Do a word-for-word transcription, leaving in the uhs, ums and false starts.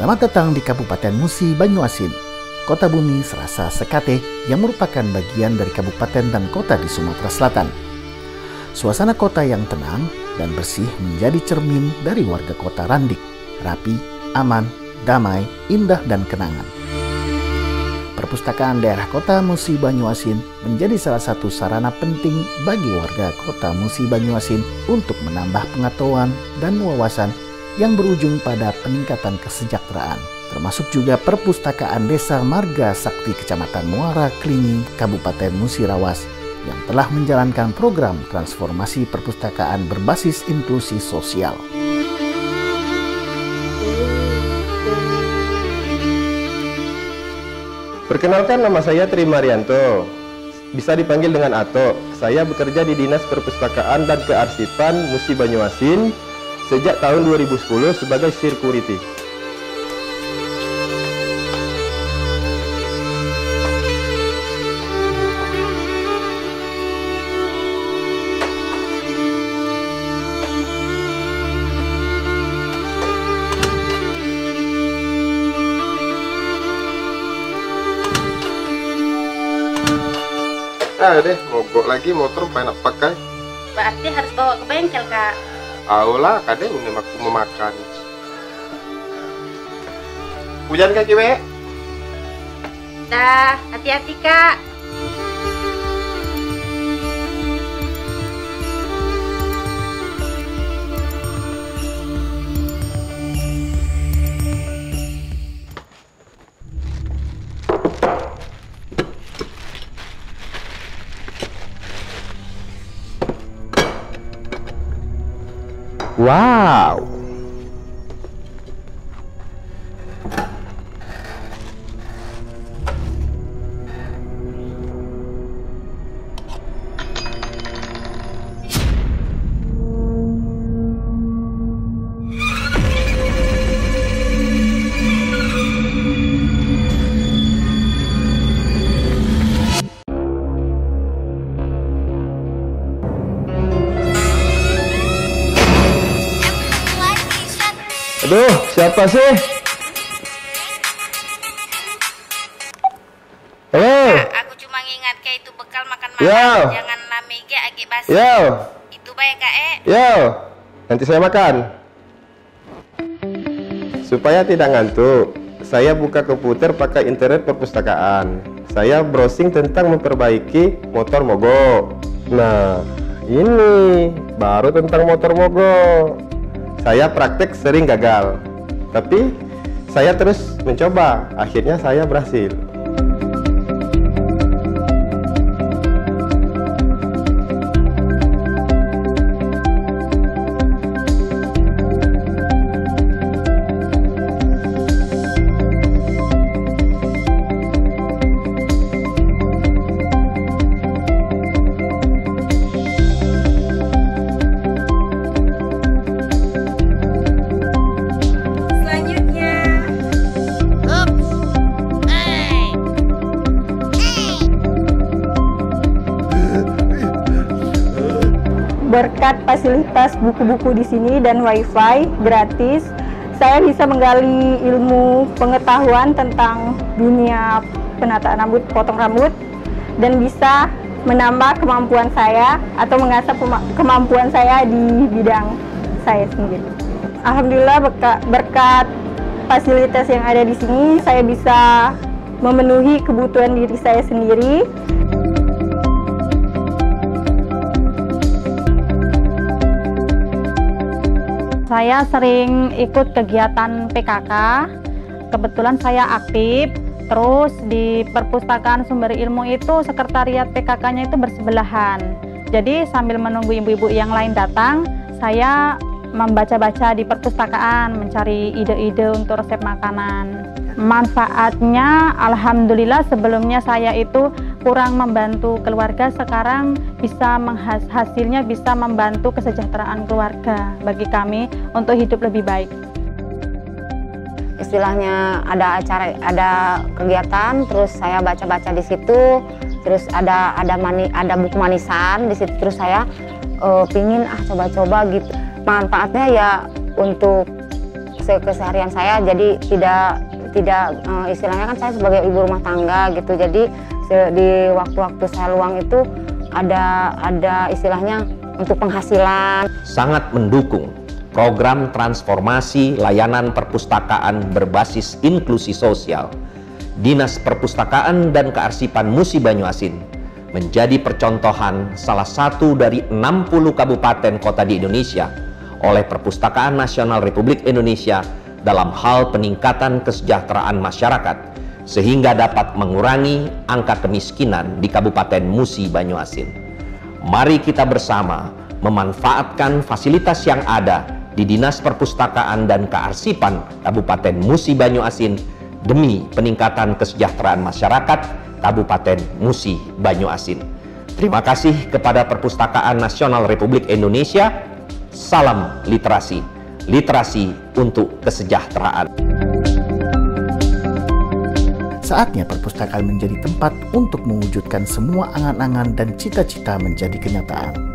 Selamat datang di Kabupaten Musi Banyuasin, Kota Bumi Serasa Sekate yang merupakan bagian dari kabupaten dan kota di Sumatera Selatan. Suasana kota yang tenang dan bersih menjadi cermin dari warga kota Randik, rapi, aman, damai, indah, dan kenangan. Perpustakaan daerah kota Musi Banyuasin menjadi salah satu sarana penting bagi warga kota Musi Banyuasin untuk menambah pengetahuan dan wawasan yang berujung pada peningkatan kesejahteraan, termasuk juga Perpustakaan Desa Marga Sakti Kecamatan Muara Klingi, Kabupaten Musirawas, yang telah menjalankan program transformasi perpustakaan berbasis inklusi sosial. Perkenalkan, nama saya Tri Marianto, bisa dipanggil dengan Ato. Saya bekerja di Dinas Perpustakaan dan Kearsipan Musi Banyuasin sejak tahun dua ribu sepuluh sebagai security. Ah deh, mogok lagi motor enak pakai. Berarti harus bawa ke bengkel, Kak. Aulah, kadang ini aku mau makan. Hujan kaki we? Dah, hati-hati, Kak. Wow. Aduh, siapa sih? Halo. Kak, aku cuma ngingat kayak itu bekal makan malam. Yo. Jangan namige agi basi. Yo. Itu baik, Kak, eh. Yo. Nanti saya makan. Supaya tidak ngantuk, saya buka komputer pakai internet perpustakaan. Saya browsing tentang memperbaiki motor mogok. Nah, ini baru tentang motor mogok. Saya praktek sering gagal, tapi saya terus mencoba. Akhirnya saya berhasil. Berkat fasilitas buku-buku di sini dan wifi gratis, saya bisa menggali ilmu pengetahuan tentang dunia penataan rambut, potong rambut, dan bisa menambah kemampuan saya atau mengasah kemampuan saya di bidang saya sendiri. Alhamdulillah, berkat, berkat fasilitas yang ada di sini, saya bisa memenuhi kebutuhan diri saya sendiri. Saya sering ikut kegiatan P K K, kebetulan saya aktif, terus di Perpustakaan Sumber Ilmu itu sekretariat P K K-nya itu bersebelahan. Jadi sambil menunggu ibu-ibu yang lain datang, saya membaca-baca di perpustakaan, mencari ide-ide untuk resep makanan. Manfaatnya, alhamdulillah, sebelumnya saya itu kurang membantu keluarga, sekarang bisa menghasilnya hasilnya bisa membantu kesejahteraan keluarga bagi kami untuk hidup lebih baik. Istilahnya ada acara, ada kegiatan, terus saya baca-baca di situ, terus ada ada mani, ada buku manisan di situ, terus saya uh, pingin ah coba-coba gitu. Manfaatnya ya untuk keseharian saya, jadi tidak tidak uh, istilahnya kan saya sebagai ibu rumah tangga gitu, jadi di waktu-waktu saya luang itu ada ada istilahnya untuk penghasilan. Sangat mendukung program transformasi layanan perpustakaan berbasis inklusi sosial. Dinas Perpustakaan dan Kearsipan Musi Banyuasin menjadi percontohan salah satu dari enam puluh kabupaten kota di Indonesia oleh Perpustakaan Nasional Republik Indonesia dalam hal peningkatan kesejahteraan masyarakat sehingga dapat mengurangi angka kemiskinan di Kabupaten Musi Banyuasin. Mari kita bersama memanfaatkan fasilitas yang ada di Dinas Perpustakaan dan Kearsipan Kabupaten Musi Banyuasin demi peningkatan kesejahteraan masyarakat Kabupaten Musi Banyuasin. Terima kasih kepada Perpustakaan Nasional Republik Indonesia. Salam literasi, literasi untuk kesejahteraan. Saatnya perpustakaan menjadi tempat untuk mewujudkan semua angan-angan dan cita-cita menjadi kenyataan.